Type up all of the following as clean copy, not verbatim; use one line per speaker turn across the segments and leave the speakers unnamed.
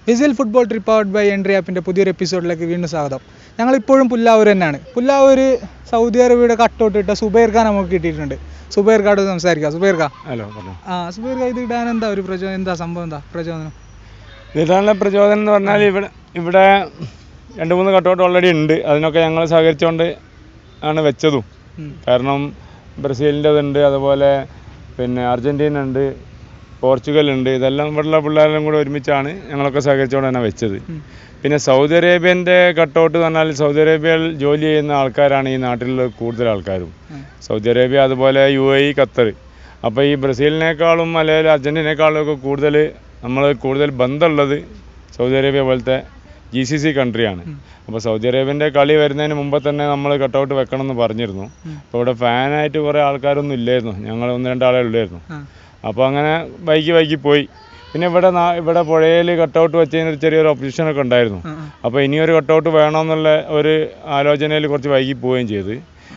Visual football trip powered by Entri app-ന്റെ പുതിയൊരു എപ്പിസോഡിലേക്ക് വീണ്ടും സ്വാഗതം. ഞങ്ങൾ ഇപ്പോഴും പുല്ലാവൂർ തന്നെയാണ്. പുല്ലാവൂർ സൗദി അറേബ്യയുടെ കട്ടൗട്ട് ഇട്ട സുബൈർ ഖാൻ നമുക്ക് കിട്ടിയിട്ടുണ്ട്. സുബൈർ ഖാനോട് സംസാരിക്കാം. സുബൈർ ഖാൻ. ഹലോ. സുബൈർ ഖാൻ ഇത് ഇടാൻ എന്താ ഒരു പ്രചോദനം, എന്താ സംഭവം, എന്താ പ്രചോദനം?
ഇടാനുള്ള പ്രചോദനം എന്ന് പറഞ്ഞാൽ ഇവിടെ 2-3 കട്ടൗട്ട് ഓൾറെഡി ഉണ്ട്. അതിനൊക്കെ ഞങ്ങൾ സഹകരിച്ചുകൊണ്ട് ആണ് വെച്ചതും. കാരണം ബ്രസീലിൻ്റെതുണ്ട്, അതുപോലെ പിന്നെ അർജൻറ്റീന ഉണ്ട്, പോർച്ചുഗൽ ഉണ്ട്. ഇതെല്ലാം ഇവിടെയുള്ള പിള്ളേരെല്ലാം കൂടെ ഒരുമിച്ചാണ് ഞങ്ങളൊക്കെ സഹകരിച്ചുകൊണ്ട് തന്നെ വെച്ചത്. പിന്നെ സൗദി അറേബ്യൻ്റെ കട്ടൗട്ട് എന്ന് പറഞ്ഞാൽ സൗദി അറേബ്യയിൽ ജോലി ചെയ്യുന്ന ആൾക്കാരാണ് ഈ നാട്ടിലുള്ള കൂടുതൽ ആൾക്കാരും. സൗദി അറേബ്യ, അതുപോലെ UAE, ഖത്തർ. അപ്പോൾ ഈ ബ്രസീലിനേക്കാളും അല്ലെങ്കിൽ അർജൻറ്റീനേക്കാളും ഒക്കെ കൂടുതൽ ബന്ധമുള്ളത് സൗദി അറേബ്യ പോലത്തെ GCC കൺട്രിയാണ്. അപ്പോൾ സൗദി അറേബ്യൻ്റെ കളി വരുന്നതിന് മുമ്പ് തന്നെ നമ്മൾ കട്ടൗട്ട് വെക്കണം എന്ന് പറഞ്ഞിരുന്നു. അപ്പോൾ ഇവിടെ ഫാനായിട്ട് കുറേ ആൾക്കാരൊന്നും ഇല്ലായിരുന്നു, ഞങ്ങൾ 1-2 ആളേ ഉള്ളായിരുന്നു. അപ്പോൾ അങ്ങനെ വൈകി പോയി. പിന്നെ ഇവിടെ പുഴയിൽ കട്ടൗട്ട് വെച്ചതിന് ചെറിയൊരു ഒബ്ജക്ഷനൊക്കെ ഉണ്ടായിരുന്നു. അപ്പോൾ ഇനിയൊരു കട്ടൗട്ട് വേണമെന്നുള്ള ഒരു ആലോചനയിൽ കുറച്ച് വൈകി പോവുകയും ചെയ്ത്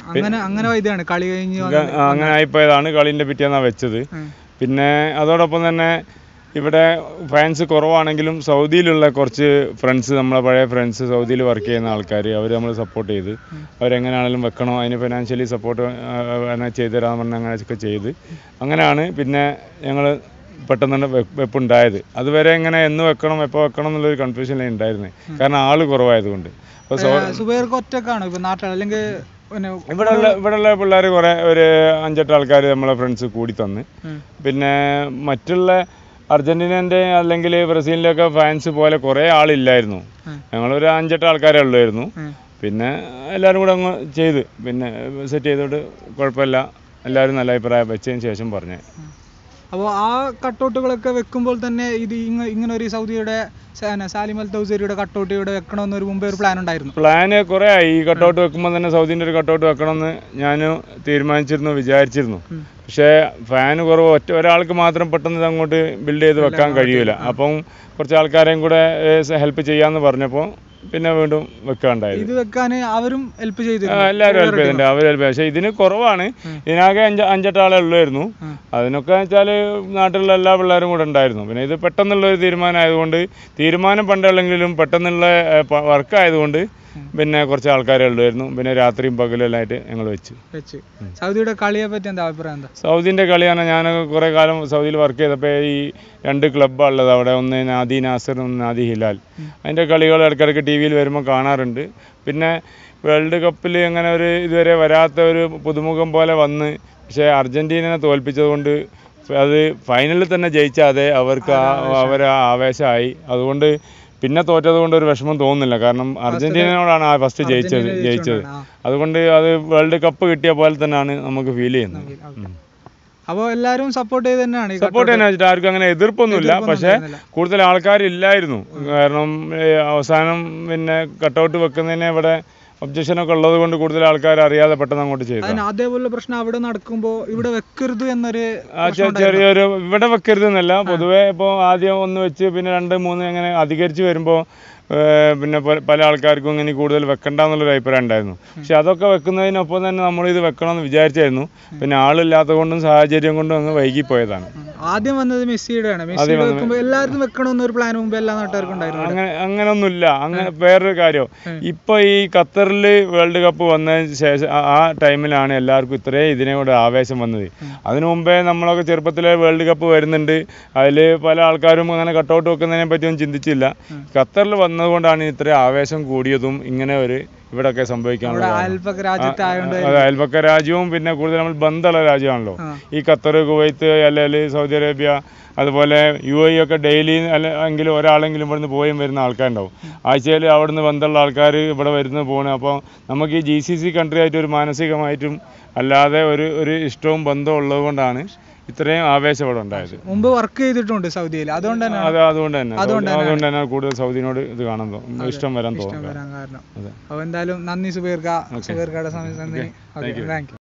അങ്ങനെ ആയിപ്പോയതാണ്. കളീൻ്റെ പിറ്റേന്നാണ് വെച്ചത്. പിന്നെ അതോടൊപ്പം തന്നെ ഇവിടെ ഫാൻസ് കുറവാണെങ്കിലും സൗദിയിലുള്ള കുറച്ച് ഫ്രണ്ട്സ്, നമ്മളെ പഴയ ഫ്രണ്ട്സ്, സൗദിയിൽ വർക്ക് ചെയ്യുന്ന ആൾക്കാർ, അവർ നമ്മൾ സപ്പോർട്ട് ചെയ്ത് അവരെങ്ങനെയാണെങ്കിലും വെക്കണോ, അതിന് ഫിനാൻഷ്യലി സപ്പോർട്ട് ചെയ്തു തരാമെന്ന് പറഞ്ഞാൽ അങ്ങനെയൊക്കെ ചെയ്ത് അങ്ങനെയാണ് പിന്നെ ഞങ്ങൾ പെട്ടെന്ന് തന്നെ വെപ്പുണ്ടായത്. അതുവരെ ഇങ്ങനെ എന്ന് വെക്കണം, എപ്പോൾ വെക്കണം എന്നുള്ളൊരു കൺഫ്യൂഷനിൽ ഉണ്ടായിരുന്നത്, കാരണം ആൾ കുറവായതുകൊണ്ട്. ഇവിടെയുള്ള പിള്ളേർ കുറേ ഒരു 5-8 ആൾക്കാർ നമ്മളെ ഫ്രണ്ട്സ് കൂടി തന്ന്. പിന്നെ മറ്റുള്ള അർജൻറ്റീനൻ്റെ അല്ലെങ്കിൽ ബ്രസീലിൻ്റെയൊക്കെ ഫാൻസ് പോലെ കുറേ ആളില്ലായിരുന്നു. ഞങ്ങളൊരു 5-8 ആൾക്കാരേ ഉള്ളായിരുന്നു. പിന്നെ എല്ലാവരും കൂടെ അങ്ങ് ചെയ്ത് പിന്നെ സെറ്റ് ചെയ്തോട്ട് കുഴപ്പമില്ല, എല്ലാവരും നല്ല അഭിപ്രായം വെച്ചതിന് ശേഷം പറഞ്ഞു.
അപ്പോൾ ആ കട്ടൗട്ടുകളൊക്കെ വെക്കുമ്പോൾ തന്നെ ഇത് ഇങ്ങനെ ഒരു സൗദിയുടെ സാലിം അൽ തൗസരിയുടെ കട്ടൗട്ട് ഇവിടെ വെക്കണമെന്നൊരു മുമ്പേ ഒരു പ്ലാൻ ഉണ്ടായിരുന്നു.
പ്ലാന് കുറേ ആയി. ഈ കട്ടൗട്ട് വെക്കുമ്പോൾ തന്നെ സൗദീൻ്റെ ഒരു കട്ടൗട്ട് വെക്കണമെന്ന് ഞാൻ വിചാരിച്ചിരുന്നു. പക്ഷേ ഫാന് കുറവ്, ഒരാൾക്ക് മാത്രം പെട്ടെന്ന് ഇത് അങ്ങോട്ട് ബിൽഡ് ചെയ്ത് വെക്കാൻ കഴിയില്ല. അപ്പം കുറച്ച് ആൾക്കാരെയും കൂടെ ഹെൽപ്പ് ചെയ്യാമെന്ന് പറഞ്ഞപ്പോൾ പിന്നെ വീണ്ടും വെക്കാണ്ടായി.
ഇത് വെക്കാൻ അവരും ഹെൽപ്പ് ചെയ്തു,
എല്ലാവരും ഹെൽപ്പ് ചെയ്തിട്ടുണ്ട്. അവർ ഹെൽപ്പ്, പക്ഷേ ഇതിന് കുറവാണ്. ഇതിനാകെ 5-8 ആളെ ഉള്ളായിരുന്നു. അതിനൊക്കെ വെച്ചാൽ നാട്ടിലുള്ള എല്ലാ പിള്ളേരും കൂടെ ഉണ്ടായിരുന്നു. പിന്നെ ഇത് പെട്ടെന്നുള്ളൊരു തീരുമാനമായതുകൊണ്ട്, തീരുമാനം പണ്ടുള്ളെങ്കിലും പെട്ടെന്നുള്ള വർക്കായതുകൊണ്ട് പിന്നെ കുറച്ച് ആൾക്കാരെ ഉള്ളായിരുന്നു. പിന്നെ രാത്രിയും പകലെല്ലാമായിട്ട് ഞങ്ങൾ വെച്ച്.
സൗദിയുടെ കളിയെ പറ്റി എന്താ അഭിപ്രായം? എന്താ
സൗദിൻ്റെ കളിയാണ്. ഞാൻ കുറേ കാലം സൗദിയിൽ വർക്ക് ചെയ്തപ്പോൾ ഈ 2 ക്ലബ്ബാണ് ഉള്ളത് അവിടെ. ഒന്ന് നാദി നാസർ, ഒന്ന് നാദി ഹിലാൽ. അതിൻ്റെ കളികൾ ഇടയ്ക്കിടയ്ക്ക് TV യിൽ വരുമ്പോൾ കാണാറുണ്ട്. പിന്നെ വേൾഡ് കപ്പിൽ അങ്ങനെ ഒരു ഇതുവരെ വരാത്ത ഒരു പുതുമുഖം പോലെ വന്ന്, പക്ഷേ അർജൻറ്റീനയെ തോൽപ്പിച്ചതുകൊണ്ട് അത് ഫൈനലിൽ തന്നെ ജയിച്ചാതെ അവർക്ക് ആവേശമായി. അതുകൊണ്ട് പിന്നെ തോറ്റത് കൊണ്ട് ഒരു വിഷമം തോന്നുന്നില്ല, കാരണം അർജൻറ്റീനയോടാണ് ഫസ്റ്റ് ജയിച്ചത്. അതുകൊണ്ട് അത് വേൾഡ് കപ്പ് കിട്ടിയ പോലെ തന്നെയാണ് നമുക്ക് ഫീൽ ചെയ്യുന്നത്.
അപ്പോൾ എല്ലാവരും സപ്പോർട്ട് ചെയ്ത് തന്നെയാണ്.
സപ്പോർട്ട് തന്നെ വെച്ചിട്ട് ആർക്കും അങ്ങനെ എതിർപ്പൊന്നുമില്ല. പക്ഷേ കൂടുതൽ ആൾക്കാരില്ലായിരുന്നു, കാരണം അവസാനം പിന്നെ കട്ടൗട്ട് വെക്കുന്നതിനെ ഇവിടെ ഒബ്ജക്ഷനൊക്കെ ഉള്ളത് കൊണ്ട് കൂടുതൽ ആൾക്കാർ അറിയാതെ പെട്ടെന്ന് അങ്ങോട്ട് ചെയ്തു.
അതേപോലെ പ്രശ്നം അവിടെ നടക്കുമ്പോൾ ഇവിടെ വെക്കരുത് എന്നൊരു
ചെറിയൊരു, ഇവിടെ വെക്കരുത് എന്നല്ല, പൊതുവെ ഇപ്പോൾ ആദ്യം 1 വെച്ച് പിന്നെ 2, 3 അങ്ങനെ അധികരിച്ച് വരുമ്പോൾ പിന്നെ പല ആൾക്കാർക്കും ഇങ്ങനെ കൂടുതൽ വെക്കണ്ട എന്നുള്ളൊരു അഭിപ്രായം ഉണ്ടായിരുന്നു. പക്ഷെ അതൊക്കെ വെക്കുന്നതിനൊപ്പം തന്നെ നമ്മളിത് വെക്കണമെന്ന് വിചാരിച്ചായിരുന്നു. പിന്നെ ആളില്ലാത്തത് കൊണ്ടും സാഹചര്യം കൊണ്ടും അങ്ങ് വൈകിപ്പോയതാണ്.
ആദ്യം വന്നത് മെസ്സിയുടെയാണ്. എല്ലാവരും വെക്കണമെന്നൊരു പ്ലാൻ മുമ്പ് എല്ലാ നാട്ടുകാർക്കും ഉണ്ടായിരുന്നു.
അങ്ങനൊന്നുമില്ല. അങ്ങനെ വേറൊരു കാര്യം, ഇപ്പോൾ ഈ ഖത്തറിൽ വേൾഡ് കപ്പ് വന്നതിന് ശേഷം ആ ടൈമിലാണ് എല്ലാവർക്കും ഇത്രയും ഇതിനോട് ആവേശം വന്നത്. അതിനു മുമ്പേ നമ്മളൊക്കെ ചെറുപ്പത്തിലെ വേൾഡ് കപ്പ് വരുന്നുണ്ട്, അതിൽ പല ആൾക്കാരും അങ്ങനെ കട്ടൗട്ട് വെക്കുന്നതിനെ പറ്റിയൊന്നും ചിന്തിച്ചില്ല. ഖത്തറിൽ വന്നതുകൊണ്ടാണ് ഇത്രയും ആവേശം കൂടിയതും ഇങ്ങനെ ഒരു ഇവിടെയൊക്കെ സംഭവിക്കാനുള്ളത്. അയൽപക്ക രാജ്യവും പിന്നെ കൂടുതൽ നമ്മൾ ബന്ധമുള്ള രാജ്യമാണല്ലോ ഈ ഖത്തർ, കുവൈത്ത്, അല്ലെങ്കിൽ സൗദി അറേബ്യ, അതുപോലെ UAE ഒക്കെ ഡെയിലി എങ്കിലും ഒരാളെങ്കിലും ഇവിടുന്ന് പോയും വരുന്ന ആൾക്കാരുണ്ടാവും. ആഴ്ചയിൽ അവിടുന്ന് ബന്ധമുള്ള ആൾക്കാർ ഇവിടെ വരുന്ന പോകണം. അപ്പോൾ നമുക്ക് ഈ GCC കൺട്രി ആയിട്ട് ഒരു മാനസികമായിട്ടും അല്ലാതെ ഒരു ഇഷ്ടവും ബന്ധവും ഉള്ളത് കൊണ്ടാണ് ഇത്രയും ആവേശം ഇവിടെ ഉണ്ടായത്.
മുമ്പ് വർക്ക് ചെയ്തിട്ടുണ്ട് സൗദിയിൽ, അതുകൊണ്ട്
തന്നെ കൂടുതൽ സൗദിനോട് ഇത് കാണാൻ ഇഷ്ടം വരാൻ തോന്നുന്നു.
അപ്പോൾ എന്തായാലും നന്ദി സുബൈർ ഖാൻ, സുബൈർ ഖാന്റെ സമയം.